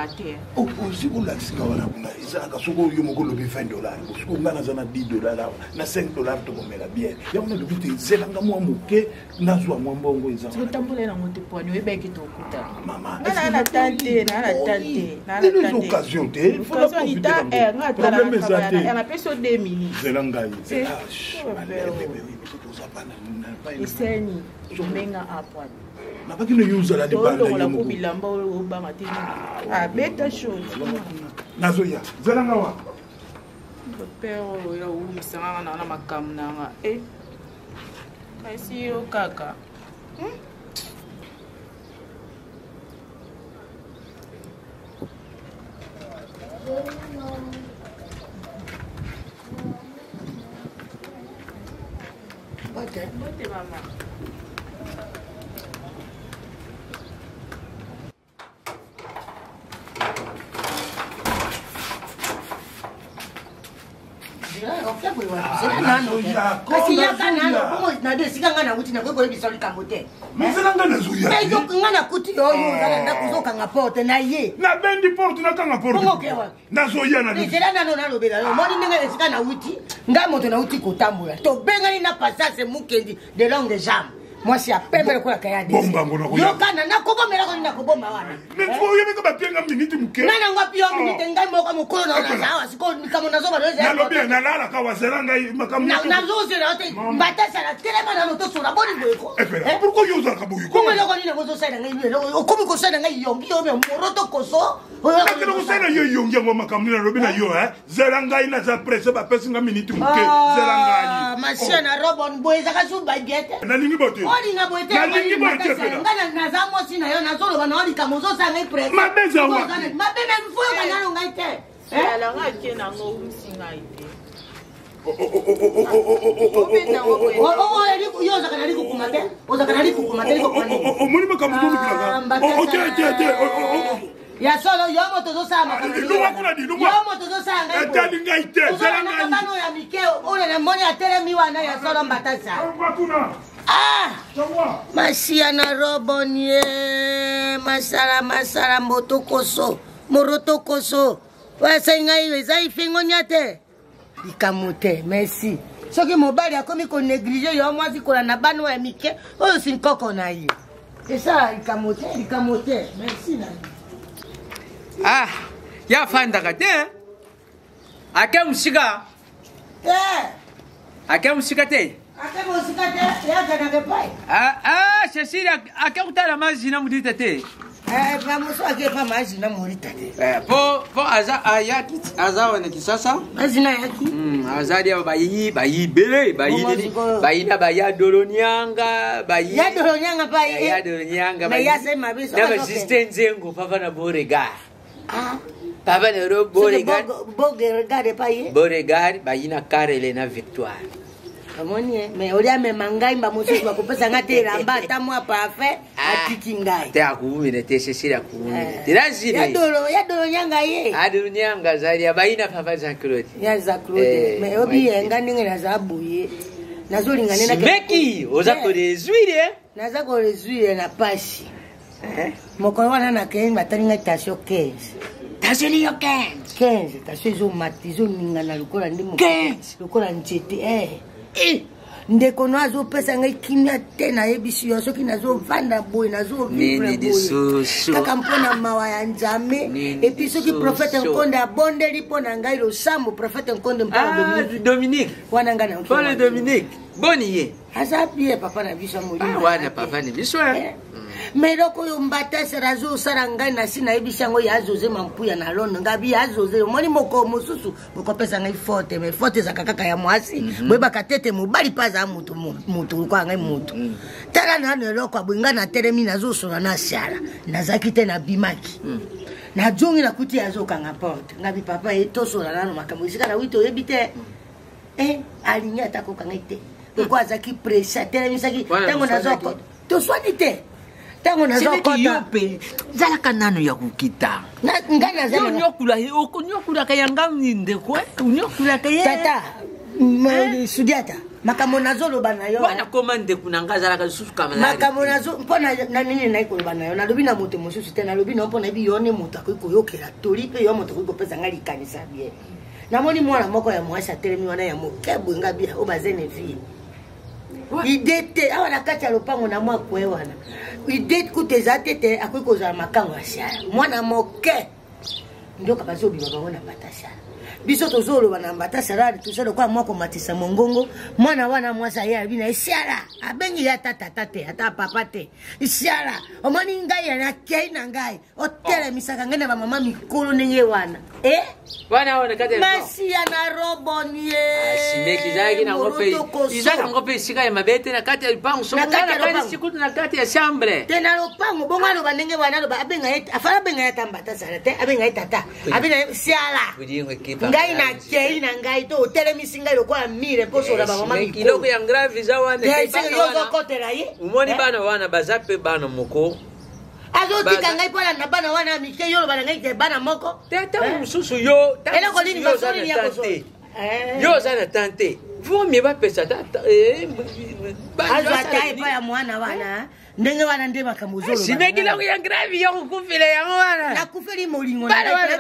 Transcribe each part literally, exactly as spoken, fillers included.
maté. Oh, si vous l'avez dit, ça a fait vingt dollars. Si vous avez dix dollars, na cinq dollars, vous avez la bière. Il y a un peu de zéro, moi, mouké, na joie, moi, bon, vous avez. Tu as tamboulé dans mon tépoin, vous avez qui t'occupe. Maman, na na tante, na na tante, na na tante. Des occasions, il faut la profiter. Le problème est ça. Elle a fait sur deux minutes. Zelangai. C'est ça. Et c'est ni, je mets un point. Na pas qu'il use la débande. La bilamba au bamati. Ah, bête chose. Nazoya. Zelangawa. Père, il a où ça na na makam na. Eh. Kasi o kaka. Okay. Bote mama. Kasi yakana bongo na desika ngana kuti na kweko ebisoli kamote. Mzela ngana zuya. Mais donc ngana kuti oyo ngana ndakuzoka nga porte na ye. Na bendi porte na kanga porte. Bongo kewa. Na zoya na. Mzela nano nalo bela. Moni ninga desika na uti. Nga moto na uti kotambula. To benga ni na passage mukendi de longue jambe. Moi si apembe ko la kaya de. Bomba ngona ko. Yo kana na kobomela ko na kobomba wana. Mais ko yebe ko bapenga minute muke. Nana ngapi yo minute ngai moko mukolo na na sawa siko kama nazo ba loze. Na lobi na lala ka wazela ngai makamu. Na na zoze na te mbatasa na telema na moto sura boni boyeko. Eh pourquoi yo za ka boyeko? Ko ngelo ko ni ngo zo sala ngai o komi ko sala ngai yongi yo me moroto koso. Na kilo ko sala yo yongi ngo makamu na lobi na yo eh. Zela ngai na za presse ba pesi nga minute muke. Zela ngai. Machine na robon boy za ka su bagete. Na lingi bote. Odi na bote. Lingi bote fela. Ngana na za mo sina yo na zolo ba na odi kamozo sa ngai presse. Mabeza wa. Mabebe mfuyo kana ngai te. Eh la ngake na ngo umsinga ite. Oh oh oh oh oh oh oh oh oh oh yo za kana liko kumate. O za kana liko kumate liko kwani. Oh oh moni makamu ndo bila. Oh ok ok ok. Oh oh. Ya solo yo moto zo sa makamu. Luma kuna di luma. Yo moto zo sa ngai. Etali ngai te. Zela ngai. Bano ya mikeo. Ole na moni atele miwana ya solo mbatasa. Kuna. Ah! Masia na robonye. Masala masala moto koso. Moroto koso. Wasa ngai weza ifengo nyate. Ikamote, merci. Soki mobali akomi ko négliger yo mwazi kola na bano ya mike. Oyo sinkoko na ye. C'est ça, ikamote, ikamote. Merci na. Ah, ya fanda kate. Ake musika. Eh. Ake musika te. Ake musika te, ya kana ke pai. Ah ah, Cecilia, ake utala maji na mudita te. Eh, vamos ake pa maji na mudita te. Eh, po po aza ayaki aza wana kisasa. Maji na yaki. Mm, azadi bayi bayi bele bayi bayi na baya dolonyanga bayi. Ya dolonyanga pai. Ya dolonyanga bayi. Ya sema biso. Na resistance ngo papa na borega. Ah. Papa na ro borega. Borega de pai. Borega bayi na karele na victoire. Amoni me olia me mangai mba musu kwa kupesa ngate ramba tamwa parfait atiki ngai. Te akuumire te Cecilia akuumire. Tirazire. Ya dolo ya dolo nyanga ye. Adolo nyanga zari abaina papa za Claude. Ya za Claude. Me obi enga ninge na za buye. Nazoli ngane na ke. Meki oza ko rezuire. Naza ko rezuire na pashi. Eh? Mokolo wana na ke matalinga tasho quinze. Tasho ni yo quinze. quinze tasho zo matizo ninga na lukola ndimo. quinze lukola njete eh. Eh, ndeko nazo pesa ngai kimia tena yebisi yo soki nazo vanda boy nazo vivre boy kaka mpona mawa ya nzambe et puis soki prophète Nkonde abonde lipo na ngai lo sambo prophète Nkonde mpona Dominique Dominique wana ngana Paul Dominique boniye asa pie papa na biso molimo ah wana papa ni biso eh Meloko yo mbata serazo saranga na sina ebisango ya Jose Mampuya na lono ngabi ya Jose moni moko mususu moko pesa ngai forte me forte za kaka ya mwasi bweba katete mobali paza mutu mutu kwa ngai mutu tala na neloko abwinga na teremi na zo sona na shala nazaki te na bimaki na jongi na kuti ya zo kanga porte ngabi papa etoso na nano makambo isika na wito yebite eh alinya tako kanga ite kwa zaki pressure teremi saki tango na zoko to swanite tango na zoko yope zala kanano ya kukita na ngana zala nyokula oko nyokula kayanga ninde kwa nyokula kaye tata sudiata makambo nazoloba na yo wana komande kunanga azalaka lisusu kamala makambo nazo mpona na nini nayi koloba na yo nalobi na moto mosusu te nalobi na yo mpona yebi yo ne moto akoki koyokela toli mpe yo moto akoki kopesa ngai likanisa bien namoni mwana moko ya mwasi atelemi wana ya moke bwenga bia oyo bazene vie ide te awa na kati ya lopango na mwa kwe wana ide kuta eza te te akoki kozala makango ya siala mwana moke ndoka bazobima bango na batasala biso tozoloba na batasala tosala kwa mwa komatisa mongongo mwana wana mwasi aye abi na siala abengi ya tata tate ata papa te siala omoni ngai na kei na ngai otelemisaka ngai na bamama mikolo ndenge wana eh wana wana kati masi ya na robonie simeki zaki na ngope izaka ngope sika ya mabete na kati ya lupango so ngana kani sikutu na kati ya chambre te na lupango bonga lo banenge wana lo abenga ye afala benga ya tambata sala te abenga ye tata abenga siala ngai na kei na ngai to otelemisi ngai lokwa mire poso la bamama mikolo kiloko ya grave za wana yo zo kotela ye umoni bana wana bazape bana moko azotika ngai mpona na bana wana mike yo lobana ngai ke bana moko tata mususu yo eloko nini basoli ya koso yo oza na tante vomi bapesa tata azwa ta epa ya mwana wana ndenge wana nde makambo zolo simekiloko ya grave yo kukufela yango wana nakufeli molingo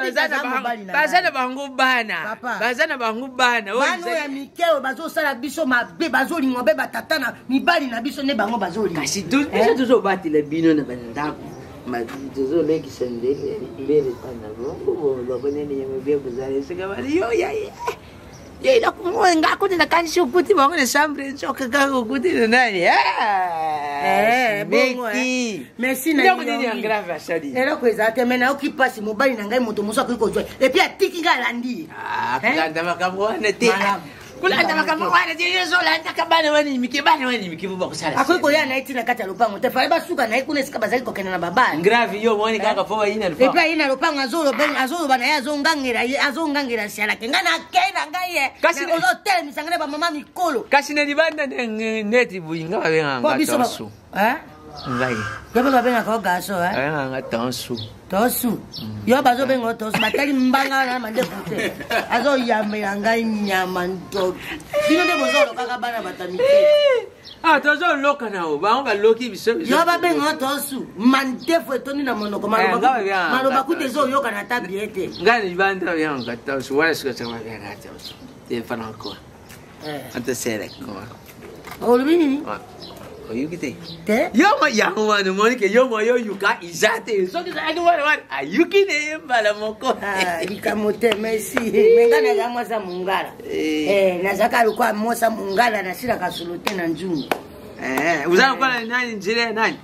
bazana bango bana bazana bango bana bano ya mikeo bazosala biso mabe bazolingwa be batata na mibali na biso nde bango bazolinga kasi biso tozobatela bino na bandako tozolekisa ndele mbele pana bongo bakonene ya mabia kuzala esika bali yo ya ye ila kumwenga kuti nakanisi ukuti bango ne chambre nsoka kako kuti nani eh bongo merci na yo ni grave asali ero kweza te mena okipasi mobali na ngai moto moso akiko joy et puis atiki nga landi ah kanda makambo wana te kulanda makambo wana te yezo landa kabana wani mikibana wani mikibuba kusala akiko ya na itina kata lupango te fale basuka na ikune sika bazali kokena na baba grave yo mwoni kaka fo ina lupango et puis ina lupango azolo ben azolo bana ya zongangera ye azongangera siala kenga na kena ngai ye kasi ozo tele misangane ba mama mikolo kasi na libanda neti buinga babenga ngatansu eh ngai yabo babenga ko gaso eh babenga ngatansu tosu yo bazo bengo tosu batali mbanga na mande pute azo yambela ngai nyama ndo bino de bozolo kaka bana batamike ah tozo loka nao ba on loki biso yo ba bengo tosu mande fo toni na monoko maloba maloba kutezo yo kana tabiete ngani banda yango ngatansu wala sika sema benga ngatansu te fanako eh ante sere ko olubini oyukite te yo ma yango wana monike yo mo yo yuka izate so kisa ani wana wana ayukine mbala moko ah ikamote merci mengana ya mwaza mungala eh nazaka alikuwa mmosa mungala na sira kasulute na njungu eh uzana kwa nani njire nani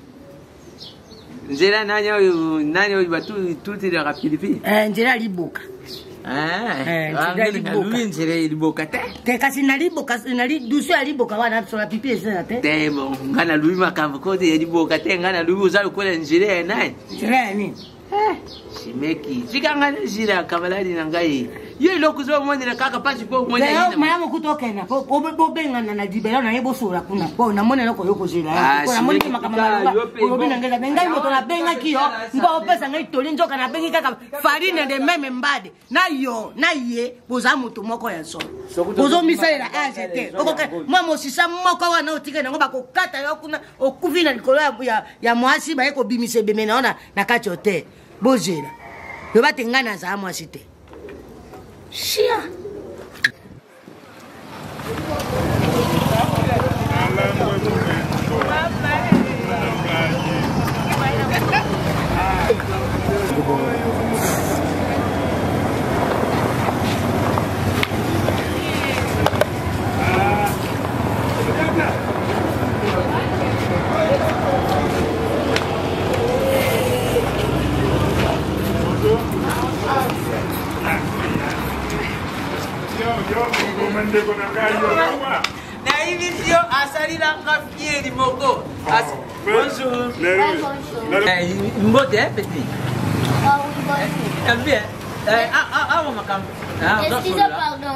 njira nani au nani au batu tuti la rapilipi eh njira libuka ah eh njira libuka te te kasi na libuka na li dusu ya libuka wana so la pipi esa te te mo ngana lui makambo kote ya libuka te ngana lui uzalo kwa njira nani njira nini eh simeki fika ngana njira kamaladi na ngai ye lokuzo mwende na kaka pasi po mwende ina mayango kutokena po bo bengana na dibela na yebo sura kuna po na mone loko yoko jela ko na mone makamala ko bina ngeza ngai moto na benga kiyo mba opesa ngai toli njoka na bengi kaka farine de meme mbade na yo na ye boza moto moko ya so bozo misalela azete okoka mwa mosisa moko wana otike nango bakokata yo kuna okuvina likolo ya ya mwasi ba eko bimise beme naona na kati hotel bojela yo batengana za mwasi te Shia. na hivi sio asali la ngafie di moko bonjour eh mbote eh petit ah oui bonjour eh bien eh ah ah ah makam ah excusez pardon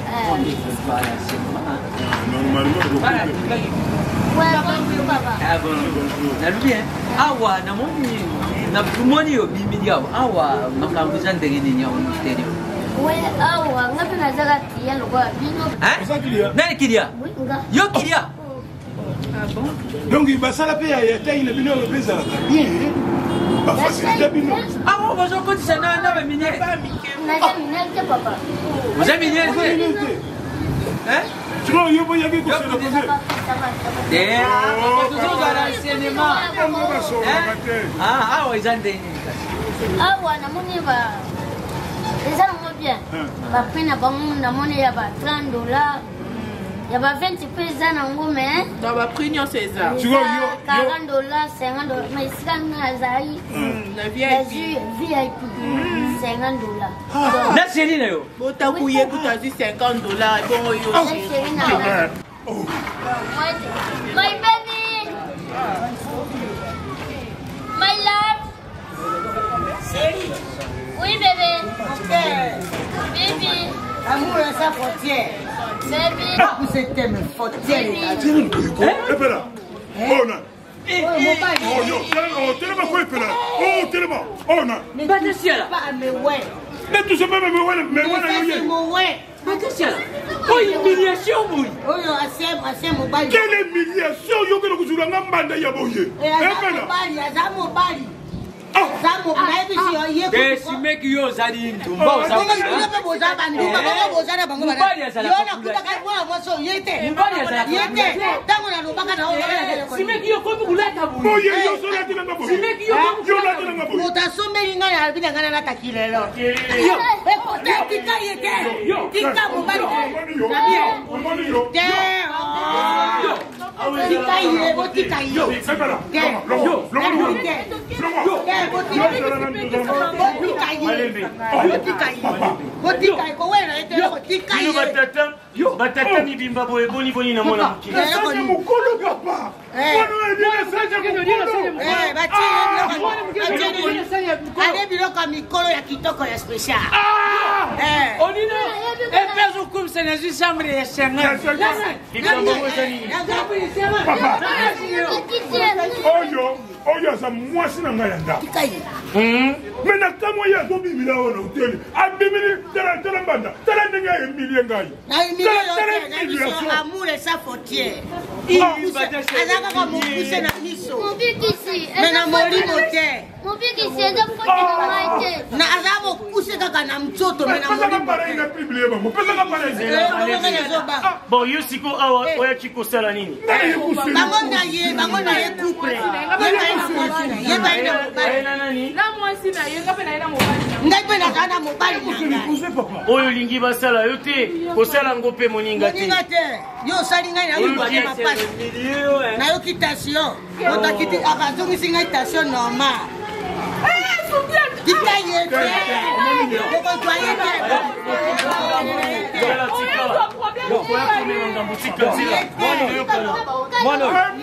normalement ouais bonjour papa ah bonjour na bien awa na moni na moni yo bimidi awa makam bizante ni nyawo stereo Oui, ah, on a fait la zaga qui est le roi. Hein? Nani Kilia? Yo Kilia? Ah bon? Donc il va ça la paix à taille le bino le pesa la bien. Ba facilité bino. Ah bon, vous en compte ça na na minier. On a jamais miné papa. Vous avez minier? Hein? Tu vois yo boya qui ko se le poser. Eh, vous vous allez enseignement. Ah, ah, ils ont des. Ah, on a monnaie va. Les gens bien. Va prendre bon na monnaie ya ba trente dollars. Ya ba vingt pesa na ngome. Dans ma prunion César. Tu vois yo quarante dollars, cinquante dollars. Mais si on a zaï. La V I P. cinquante dollars. Na Céline yo. Bon ta couillé pour ta dit cinquante dollars bon yo. My baby. My love. Oui bébé. Baby. Amour, ça frontière. Baby. Vous êtes mes frontières. Eh pela. Ona. Eh, mobile. Oh yo, oh tellement quoi pela. Oh tellement. Ona. Pas de ciel. Pas me ouais. Mais tout ça même me ouais mais ouais yo. Mon ouais. Pas de ciel. Oh, humiliation, oui. Oh, assez, assez mobile. Quelle humiliation yo que nous avons ngambanda ya boye. Eh pela. mobile, ya mobile. Ça mobile si yo. Eh, si mec yo zali ndumba Bongo ndumba boza bandu, bongo boza na bango bana. Yo na kuta ka kwa moso yete. Yete. Tango na lobaka na o. Si mec yo komi kulata bu. Boye yo so la tina ngabo. Si mec yo komi yo la tina ngabo. Utasomeli ngana ya bina ngana na takilelo. Yo, e kote tika yete. Tika mobile. Na bien. Yo. Yo. Tika ye, bo tika yo. Separa. Yo. Yo. Yo. batata mibimba boye boni boni na mwana mokili Sasa mukolo papa. Bono edina sasa mukolo. Eh, bati ale biloko mikolo ya kitoko ya special. Eh. Onina, e peso kum se na zi samre ya senga. ikambo mwezani Papa. Oyo, oyo za mwasi na ngaya nda. Tikaye. Hmm. Mena kamo ya do bibila ona hoteli. Abibili tala tala banda. Tala ndinga ya mbili ngayo. Na imile yote na biso amour et sa fautière. Azaka ka mokuse na miso. Mobikisi. Mena molimo te. Mobikisi eza foti na maite. Na azaka mokuse kaka na mtoto mena Pesa molimo. kapara ina biblia bango. Pesa kapara ina. Eh, bongo na zoba. bon yo siko awa oya chikosala nini Bango na ye, bango na ye couple. Ye ba ina mobali. aena nani Na mwasi na ye ngape na ina mobali. Ngai pe na kana mobali na ngai. oyo olingi basala yo te kosala ngo mpe moninga te Moninga te. Yo sali ngai na yo kwa mapasi. Na yo kitation. Otakiti akazungisi ngai station normal. Tika ye te. Boko twa ye te. Yala tika lokoya komema ngambo tika tila mwana oyokana mwana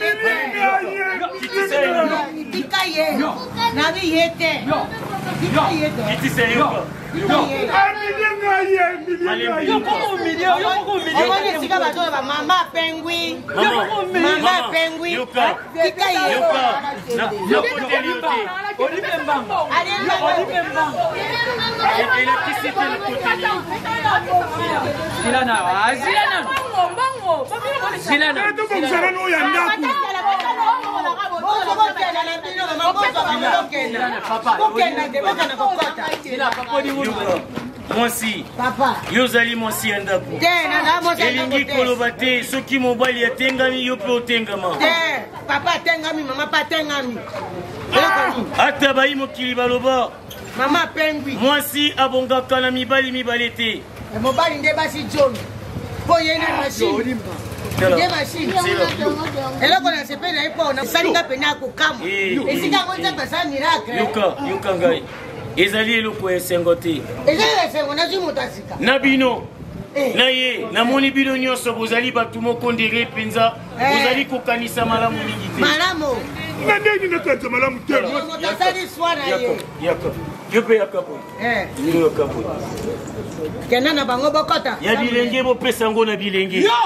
Tika ye. Na bi ye te. Tika ye te. kitise yoka Yo como humilió, yo como humilió. Omoni sika bato ba mama pengui. Mama pengui. yoka Tika ye. yoka na yokoteli yo te Olive mbanga. Olive mbanga. elekisite lokoteli Silana, ah, silana. Bango, bango. Silana. Eto bomsana no ya ndaku. Sila papa di wulu. mwasi Papa. yo ozali mwasi ya ndako Te na na mo sa elingi koloba te soki mobali atengami yo mpe otengama Te papa tengami mama pa tengami. ata bayi mokili baloba Mama pengui. mwasi abongaka na mibali mibale te Mobali nde basi John. Po ye na machine. Nde machine. Eloko na sepela ipo na salinga pena ko kama. Esika ko nzamba sa miracle. yoka yoka ngai ezali eloko ya esengo te Ezali esengo na zi mutasika. na bino na ye namoni bino nyonso bozali bato moko ndenge mpenza bozali kokanisa malamu mingi te Malamu. Na ndeni na kanza malamu te. Motasali swa na ye. yaka yo mpe yaka po Eh. yo yaka po Kena na bango bokota. ya bilenge bopesa yango na bilenge Yo!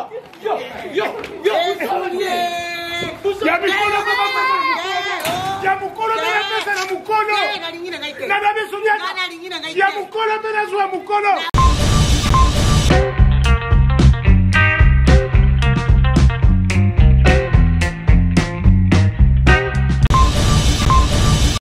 Yo! Yo! Yo! Ya mikolo papa. Ya ya mukolo mpe napesa na mukolo na na biso nyata ya mukolo mpe nazwa mukolo